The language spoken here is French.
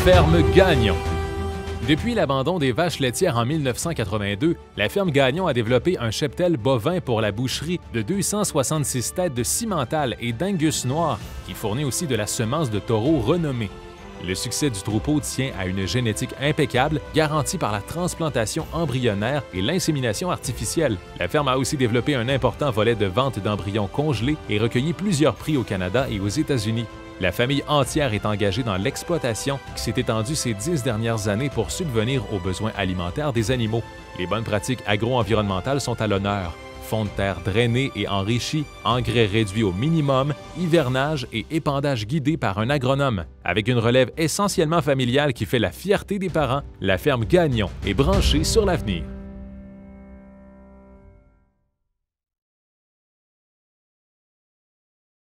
ferme Gagnon. Depuis l'abandon des vaches laitières en 1982, la ferme Gagnon a développé un cheptel bovin pour la boucherie de 266 têtes de cimental et d'Angus noir qui fournit aussi de la semence de taureaux renommée. Le succès du troupeau tient à une génétique impeccable garantie par la transplantation embryonnaire et l'insémination artificielle. La ferme a aussi développé un important volet de vente d'embryons congelés et recueilli plusieurs prix au Canada et aux États-Unis. La famille entière est engagée dans l'exploitation qui s'est étendue ces 10 dernières années pour subvenir aux besoins alimentaires des animaux. Les bonnes pratiques agro-environnementales sont à l'honneur. Fonds de terre drainés et enrichis, engrais réduits au minimum, hivernage et épandage guidé par un agronome. Avec une relève essentiellement familiale qui fait la fierté des parents, la ferme Gagnon est branchée sur l'avenir.